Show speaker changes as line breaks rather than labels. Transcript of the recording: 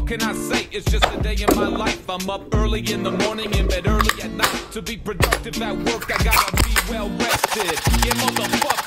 what can I say? It's just a day in my life. I'm up early in the morning, in bed early at night. To be productive at work, I gotta be well rested. Yeah, motherfucker.